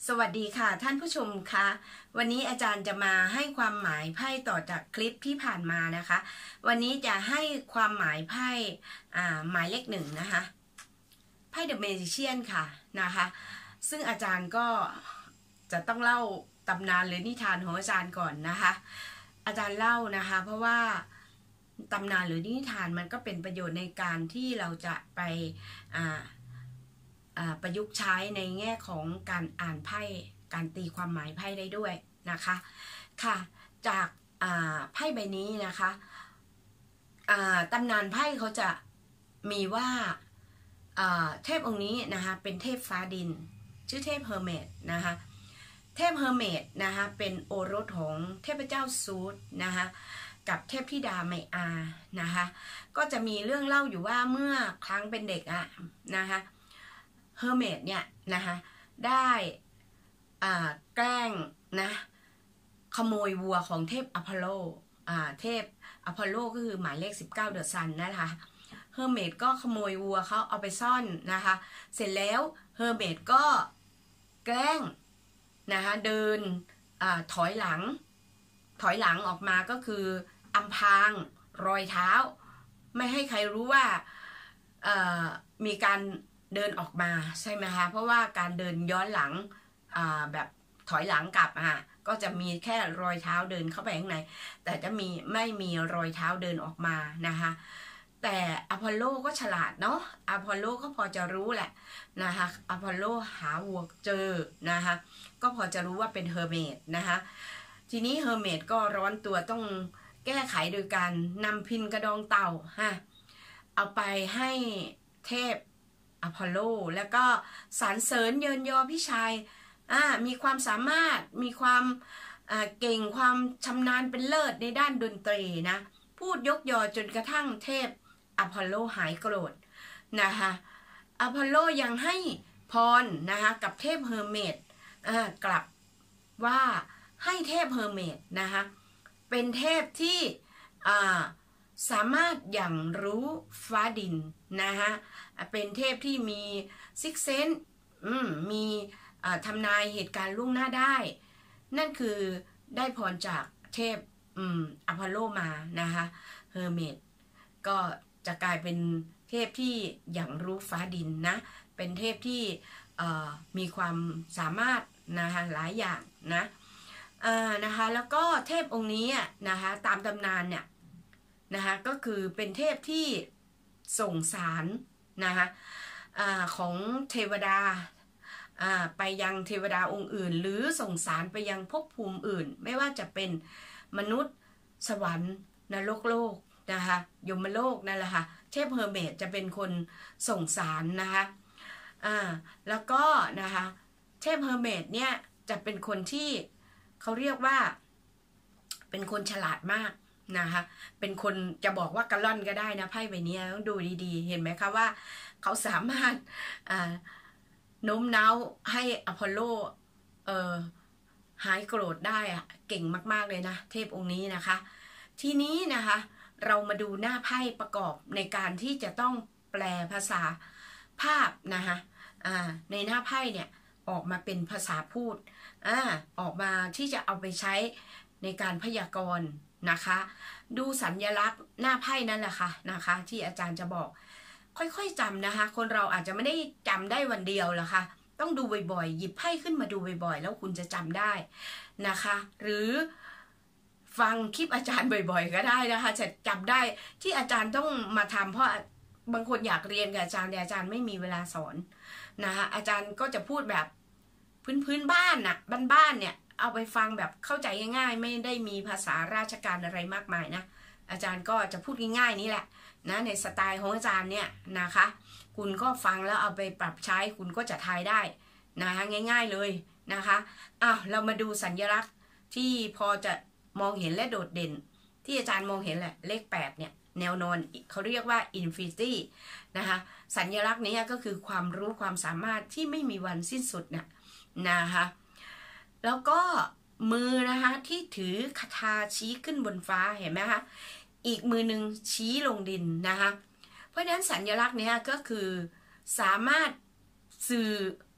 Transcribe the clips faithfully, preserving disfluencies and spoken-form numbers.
สวัสดีค่ะท่านผู้ชมคะวันนี้อาจารย์จะมาให้ความหมายไพ่ต่อจากคลิปที่ผ่านมานะคะวันนี้จะให้ความหมายไพ่อ่าหมายเลขหนึ่งนะคะไพ่ The Magician ค่ะนะคะซึ่งอาจารย์ก็จะต้องเล่าตำนานหรือนิทานของอาจารย์ก่อนนะคะอาจารย์เล่านะคะเพราะว่าตำนานหรือนิทานมันก็เป็นประโยชน์ในการที่เราจะไปอ่าประยุกต์ใช้ในแง่ของการอ่านไพ่การตีความหมายไพ่ได้ด้วยนะคะค่ะจากไพ่ใบนี้นะคะตำนานไพ่เขาจะมีว่าเทพองค์นี้นะคะเป็นเทพฟ้าดินชื่อเทพเฮอร์เมตนะคะเทพเฮอร์เมตนะคะเป็นโอรสของเทพเจ้าซูสนะคะกับเทพธิดาไมอานะคะก็จะมีเรื่องเล่าอยู่ว่าเมื่อครั้งเป็นเด็กอะนะคะเฮอร์เมตเนี่ยนะคะได้แกล้งนะขโมยวัวของเทพอพอลโลเทพอพอลโลก็คือหมายเลขสิบเก้าเดอะซันนะคะเฮอร์เมตก็ขโมยวัวเขาเอาไปซ่อนนะคะเสร็จแล้วเฮอร์เมตก็แกล้งนะคะเดินอถอยหลังถอยหลังออกมาก็คืออำพรางรอยเท้าไม่ให้ใครรู้ว่ามีการเดินออกมาใช่ไหมคะเพราะว่าการเดินย้อนหลังแบบถอยหลังกลับอ่ะก็จะมีแค่รอยเท้าเดินเข้าไปข้างในแต่จะมีไม่มีรอยเท้าเดินออกมานะคะแต่อพอลโลก็ฉลาดเนาะอพอลโลก็พอจะรู้แหละนะคะอพอลโลหาวัวเจอนะคะก็พอจะรู้ว่าเป็นเฮอร์เมตนะคะทีนี้เฮอร์เมตก็ร้อนตัวต้องแก้ไขโดยการนำพินกระดองเต่าฮะเอาไปให้เทพอพอลโลแล้วก็สรรเสริญเยินยอพี่ชายอ่ามีความสามารถมีความอ่าเก่งความชำนาญเป็นเลิศในด้านดนตรีนะพูดยกยอจนกระทั่งเทพอพอลโลหายโกรธนะคะอพอลโลยังให้พรนะคะกับเทพเฮอร์เมตอ่ากลับว่าให้เทพเฮอร์เมตนะคะเป็นเทพที่อ่าสามารถอย่างรู้ฟ้าดินนะคะเป็นเทพที่มีซิกเซนส์มีทำนายเหตุการณ์ล่วงหน้าได้นั่นคือได้พรจากเทพอพอลโลมานะคะเฮอร์เมตก็จะกลายเป็นเทพที่อย่างรู้ฟ้าดินนะเป็นเทพที่มีความสามารถนะคะหลายอย่างนะนะคะแล้วก็เทพองค์นี้นะคะตามตำนานเนี่ยนะคะก็คือเป็นเทพที่ส่งสารนะคะของเทวดาไปยังเทวดาองค์อื่นหรือส่งสารไปยังภพภูมิอื่นไม่ว่าจะเป็นมนุษย์สวรรค์นรกโลกนะคะยมโลกนั่นแหละค่ะเทพเฮอร์เมตจะเป็นคนส่งสารนะคะแล้วก็นะคะเทพเฮอร์เมตเนี่ยจะเป็นคนที่เขาเรียกว่าเป็นคนฉลาดมากนะคะเป็นคนจะบอกว่ากระล่อนก็ได้นะไพ่ใบนี้ต้องดูดีๆเห็นไหมคะว่าเขาสามารถโน้มน้าวให้อพอลโลเอ่อหายโกรธได้อะเก่งมากๆเลยนะเทพองค์นี้นะคะทีนี้นะคะเรามาดูหน้าไพ่ประกอบในการที่จะต้องแปลภาษาภาพนะคะในหน้าไพ่เนี่ยออกมาเป็นภาษาพูดอ่าออกมาที่จะเอาไปใช้ในการพยากรณ์นะคะดูสัญลักษณ์หน้าไพ่นั่นแหละค่ะนะคะที่อาจารย์จะบอกค่อยๆจำนะคะคนเราอาจจะไม่ได้จำได้วันเดียวหรอกค่ะต้องดูบ่อยๆหยิบไพ่ขึ้นมาดูบ่อยๆแล้วคุณจะจำได้นะคะหรือฟังคลิปอาจารย์บ่อยๆก็ได้นะคะจะจำได้ที่อาจารย์ต้องมาทำเพราะบางคนอยากเรียนกับอาจารย์แต่อาจารย์ไม่มีเวลาสอนนะคะอาจารย์ก็จะพูดแบบพื้นๆบ้านน่ะบ้านๆเนี่ยเอาไปฟังแบบเข้าใจง่ายๆไม่ได้มีภาษาราชการอะไรมากมายนะอาจารย์ก็จะพูดง่ายๆนี่แหละนะในสไตล์ของอาจารย์เนี่ยนะคะคุณก็ฟังแล้วเอาไปปรับใช้คุณก็จะทายได้นะคะง่ายๆเลยนะคะอ้าวเรามาดูสัญลักษณ์ที่พอจะมองเห็นและโดดเด่นที่อาจารย์มองเห็นแหละเลขแปดเนี่ยแนวนอนเขาเรียกว่า infinity นะคะสัญลักษณ์นี้ก็คือความรู้ความสามารถที่ไม่มีวันสิ้นสุดเนี่ยนะคะแล้วก็มือนะคะที่ถือคาถาชี้ขึ้นบนฟ้าเห็นไหมคะอีกมือหนึ่งชี้ลงดินนะคะเพราะฉะนั้นสัญลักษณ์นี้ก็คือสามารถสื่อ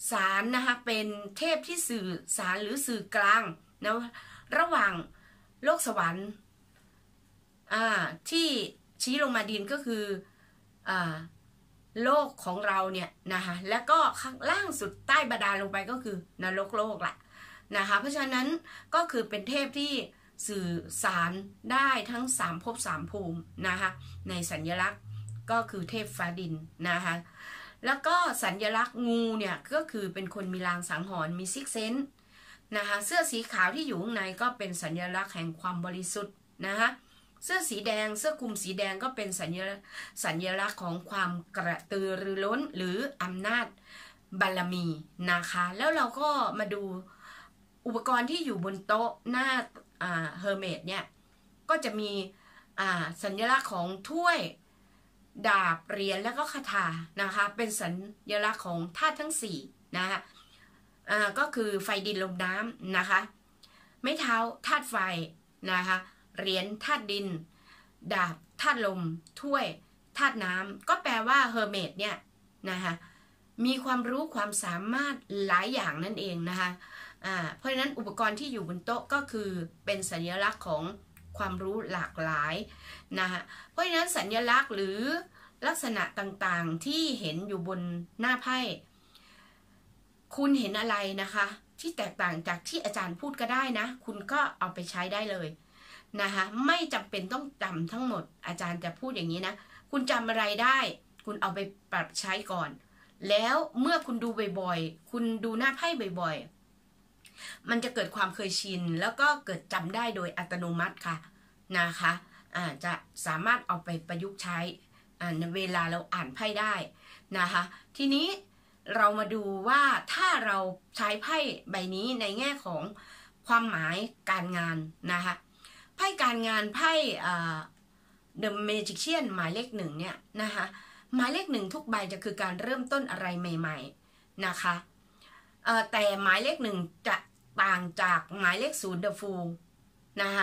สารนะคะเป็นเทพที่สื่อสารหรือสื่อกลางนะระหว่างโลกสวรรค์อ่าที่ชี้ลงมาดินก็คืออ่าโลกของเราเนี่ยนะคะแล้วก็ข้างล่างสุดใต้บาดาลลงไปก็คือนรกโลกแหละนะคะเพราะฉะนั้นก็คือเป็นเทพที่สื่อสารได้ทั้งสามภพสามภูมินะคะในสัญลักษณ์ก็คือเทพฟ้าดินนะคะแล้วก็สัญลักษณ์งูเนี่ยก็คือเป็นคนมีลางสังหรณ์มีซิกเซนส์นะคะเสื้อสีขาวที่อยู่ข้างในก็เป็นสัญลักษณ์แห่งความบริสุทธิ์นะคะเสื้อสีแดงเสื้อคลุมสีแดงก็เป็นสัญลักษณ์สัญลักษณ์ของความกระตือรือร้นหรืออำนาจบารมีนะคะแล้วเราก็มาดูอุปกรณ์ที่อยู่บนโต๊ะหน้าอ่าเฮอร์เมตเนี่ยก็จะมีอ่าสัญลักษณ์ของถ้วยดาบเหรียญแล้วก็คาถานะคะเป็นสัญลักษณ์ของธาตุทั้งสี่นะคะอ่าก็คือไฟดินลมน้ำนะคะไม้เท้าธาตุไฟนะคะเหรียญธาตุดินดาบธาตุลมถ้วยธาตุน้ำก็แปลว่าเฮอร์เมตเนี่ยนะคะมีความรู้ความสามารถหลายอย่างนั่นเองนะคะอ่าเพราะฉะนั้นอุปกรณ์ที่อยู่บนโต๊ะก็คือเป็นสัญลักษณ์ของความรู้หลากหลายนะคะเพราะฉะนั้นสัญลักษณ์หรือลักษณะต่างๆที่เห็นอยู่บนหน้าไพ่คุณเห็นอะไรนะคะที่แตกต่างจากที่อาจารย์พูดก็ได้นะคุณก็เอาไปใช้ได้เลยนะคะไม่จำเป็นต้องจำทั้งหมดอาจารย์จะพูดอย่างนี้นะคุณจำอะไรได้คุณเอาไปปรับใช้ก่อนแล้วเมื่อคุณดูบ่อยๆคุณดูหน้าไพ่บ่อยๆมันจะเกิดความเคยชินแล้วก็เกิดจำได้โดยอัตโนมัติค่ะนะคะอ่าจะสามารถเอาไปประยุกต์ใช้อ่าในเวลาเราอ่านไพ่ได้นะคะทีนี้เรามาดูว่าถ้าเราใช้ไพ่ใบนี้ในแง่ของความหมายการงานนะคะไพ่การงานไพ่ The Magician หมายเลขหนึ่งเนี่ยนะคะหมายเลขหนึ่งทุกใบจะคือการเริ่มต้นอะไรใหม่ๆนะคะแต่หมายเลขหนึ่งจะต่างจากหมายเลขศูนย์ The Fool นะคะ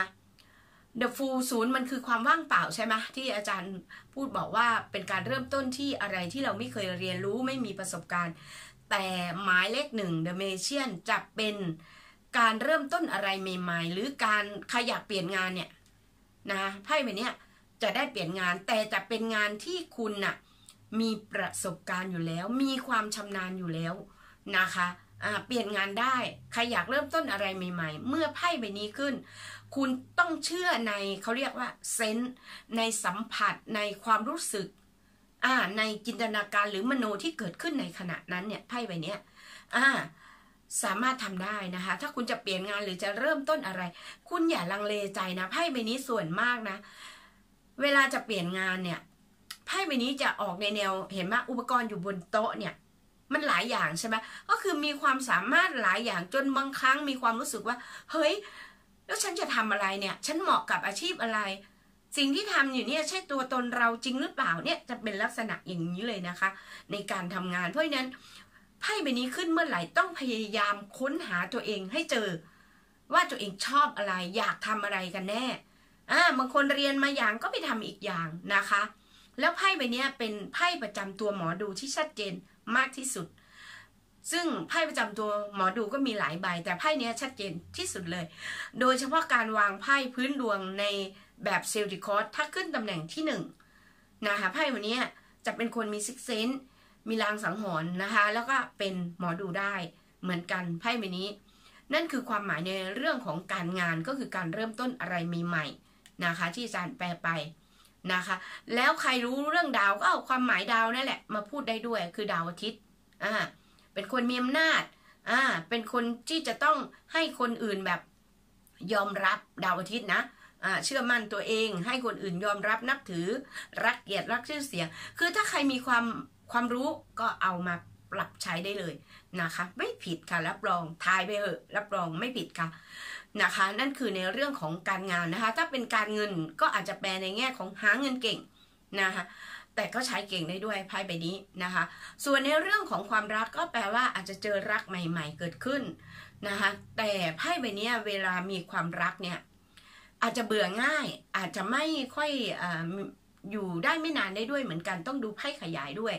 The Fool ศูนย์มันคือความว่างเปล่าใช่ไหมที่อาจารย์พูดบอกว่าเป็นการเริ่มต้นที่อะไรที่เราไม่เคยเรียนรู้ไม่มีประสบการณ์แต่หมายเลขหนึ่ง The Magician จะเป็นการเริ่มต้นอะไรใหม่ๆหรือการใครอยากเปลี่ยนงานเนี่ยนะไพ่ใบนี้จะได้เปลี่ยนงานแต่จะเป็นงานที่คุณน่ะมีประสบการณ์อยู่แล้วมีความชำนาญอยู่แล้วนะคะอ่าเปลี่ยนงานได้ใครอยากเริ่มต้นอะไรใหม่ๆเมื่อไพ่ใบนี้ขึ้นคุณต้องเชื่อในเขาเรียกว่าเซนส์ในสัมผัสในความรู้สึกอ่าในจินตนาการหรือมโนที่เกิดขึ้นในขณะนั้นเนี่ยไพ่ใบนี้อ่าสามารถทำได้นะคะถ้าคุณจะเปลี่ยนงานหรือจะเริ่มต้นอะไรคุณอย่าลังเลใจนะไพ่ใบนี้ส่วนมากนะเวลาจะเปลี่ยนงานเนี่ยไพ่ใบนี้จะออกในแนวเห็นไหมอุปกรณ์อยู่บนโต๊ะเนี่ยมันหลายอย่างใช่ไหมก็คือมีความสามารถหลายอย่างจนบางครั้งมีความรู้สึกว่าเฮ้ยแล้วฉันจะทำอะไรเนี่ยฉันเหมาะกับอาชีพอะไรสิ่งที่ทำอยู่เนี่ยใช่ตัวตนเราจริงหรือเปล่าเนี่ยจะเป็นลักษณะอย่างนี้เลยนะคะในการทำงานเพราะฉะนั้นไพ่ใบนี้ขึ้นเมื่อไหร่ต้องพยายามค้นหาตัวเองให้เจอว่าตัวเองชอบอะไรอยากทำอะไรกันแน่อ่าบางคนเรียนมาอย่างก็ไปทำอีกอย่างนะคะแล้วไพ่ใบนี้เป็นไพ่ประจำตัวหมอดูที่ชัดเจนมากที่สุดซึ่งไพ่ประจำตัวหมอดูก็มีหลายใบแต่ไพ่นี้ชัดเจนที่สุดเลยโดยเฉพาะการวางไพ่พื้นดวงในแบบเซลติคอร์สถ้าขึ้นตำแหน่งที่หนึ่งนะคะไพ่วันนี้จะเป็นคนมีซิกเซนส์มีลางสังหรณ์นะคะแล้วก็เป็นหมอดูได้เหมือนกันไพ่ใบนี้นั่นคือความหมายในเรื่องของการงานก็คือการเริ่มต้นอะไรใหม่ๆนะคะที่อาจารย์แปลไปนะคะแล้วใครรู้เรื่องดาวก็เอาความหมายดาวนั่นแหละมาพูดได้ด้วยคือดาวอาทิตย์อ่าเป็นคนมีอำนาจอ่าเป็นคนที่จะต้องให้คนอื่นแบบยอมรับดาวอาทิตย์นะอ่าเชื่อมั่นตัวเองให้คนอื่นยอมรับนับถือรักเกียรติรักชื่อเสียงคือถ้าใครมีความความรู้ก็เอามาปรับใช้ได้เลยนะคะไม่ผิดค่ะรับรองทายไปเถอะรับรองไม่ผิดค่ะนะคะนั่นคือในเรื่องของการงานนะคะถ้าเป็นการเงินก็อาจจะแปลในแง่ของหาเงินเก่งนะคะแต่ก็ใช้เก่งได้ด้วยไพ่ใบนี้นะคะส่วนในเรื่องของความรักก็แปลว่าอาจจะเจอรักใหม่ๆเกิดขึ้นนะคะแต่ไพ่ใบนี้เวลามีความรักเนี่ยอาจจะเบื่อง่ายอาจจะไม่ค่อยอ่าอยู่ได้ไม่นานได้ด้วยเหมือนกันต้องดูไพ่ขยายด้วย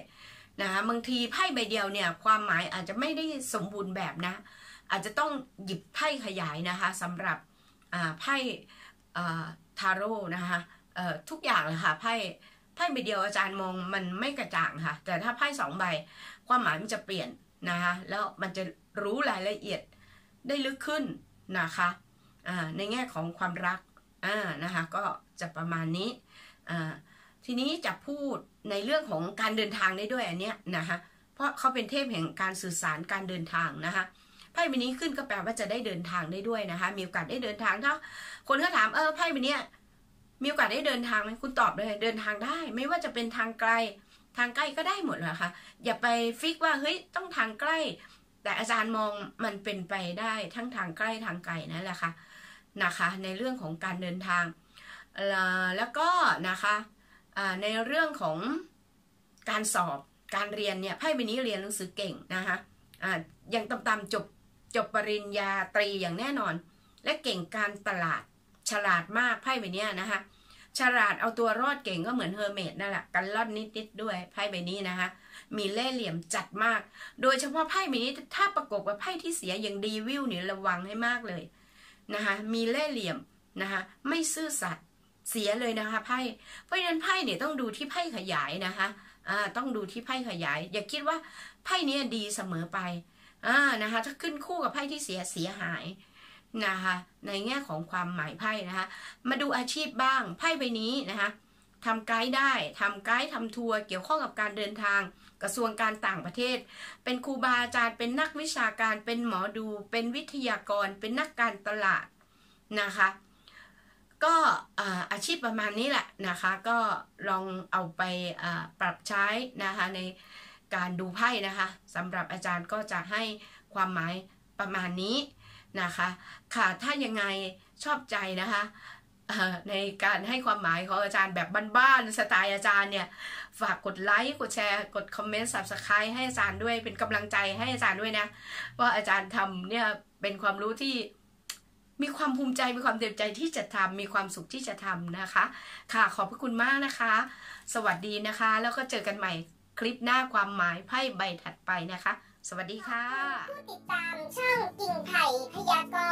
นะคะบางทีไพ่ใบเดียวเนี่ยความหมายอาจจะไม่ได้สมบูรณ์แบบนะอาจจะต้องหยิบไพ่ขยายนะคะสำหรับไพ่ทาโร่นะคะทุกอย่างเลยค่ะไพ่ไพ่ใบเดียวอาจารย์มองมันไม่กระจ่างค่ะแต่ถ้าไพ่สองใบความหมายมันจะเปลี่ยนนะคะแล้วมันจะรู้รายละเอียดได้ลึกขึ้นนะคะในแง่ของความรักนะคะก็จะประมาณนี้ทีนี้จะพูดในเรื่องของการเดินทางได้ด้วยอันเนี้ยนะคะเพราะเขาเป็นเทพแห่งการสื่อสารการเดินทางนะคะไพ่ใบนี้ขึ้นก็แปลว่าจะได้เดินทางได้ด้วยนะคะมีโอกาสได้เดินทางถ้าคนเขาถามเออไพ่ใบนี้มีโอกาสได้เดินทางไหมคุณตอบเลยเดินทางได้ไม่ว่าจะเป็นทางไกลทางใกล้ก็ได้หมดเลยค่ะอย่าไปฟิกว่าเฮ้ยต้องทางใกล้แต่อาจารย์มองมันเป็นไปได้ทั้งทางใกล้ทางไกลนั่นแหละค่ะนะคะในเรื่องของการเดินทางแล้วก็นะคะในเรื่องของการสอบการเรียนเนี่ยไพ่ใบนี้เรียนหนังสือเก่งนะคะยังต่ำๆจบจบปริญญาตรีอย่างแน่นอนและเก่งการตลาดฉลาดมากไพ่ใบนี้นะคะฉลาดเอาตัวรอดเก่งก็เหมือนเฮอร์เมตนั่นแหละกันล่อนนิดๆด้วยไพ่ใบนี้นะคะมีเล่ห์เหลี่ยมจัดมากโดยเฉพาะไพ่ใบนี้ถ้าประกบกับไพ่ที่เสียอย่างดีวิวเนี่ยระวังให้มากเลยนะคะมีเล่ห์เหลี่ยมนะคะไม่ซื่อสัตย์เสียเลยนะคะไพ่เพราะฉะนั้นไพ่เนี่ยต้องดูที่ไพ่ขยายนะคะอ่าต้องดูที่ไพ่ขยายอย่าคิดว่าไพ่นี้ดีเสมอไปอ่านะคะถ้าขึ้นคู่กับไพ่ที่เสียเสียหายนะคะในแง่ของความหมายไพ่นะคะมาดูอาชีพบ้างไพ่ใบนี้นะคะทำไกด์ได้ทำไกด์ทำทัวร์เกี่ยวข้องกับการเดินทางกระทรวงการต่างประเทศเป็นครูบาอาจารย์เป็นนักวิชาการเป็นหมอดูเป็นวิทยากรเป็นนักการตลาดนะคะก็อาชีพประมาณนี้แหละนะคะก็ลองเอาไปปรับใช้นะคะในการดูไพ่นะคะสำหรับอาจารย์ก็จะให้ความหมายประมาณนี้นะคะค่ะถ้ายังไงชอบใจนะคะในการให้ความหมายของอาจารย์แบบบ้านๆสไตล์อาจารย์เนี่ยฝากกดไลค์กดแชร์กดคอมเมนต์ ซับสไครบ์ ให้อาจารย์ด้วยเป็นกำลังใจให้อาจารย์ด้วยนะว่าอาจารย์ทำเนี่ยเป็นความรู้ที่มีความภูมิใจมีความเต็มใจที่จะทำมีความสุขที่จะทำนะคะค่ะขอบพระคุณมากนะคะสวัสดีนะคะแล้วก็เจอกันใหม่คลิปหน้าความหมายไพ่ใบถัดไปนะคะสวัสดีค่ะผู้ติดตามช่องกิ่งไผ่พยากรณ์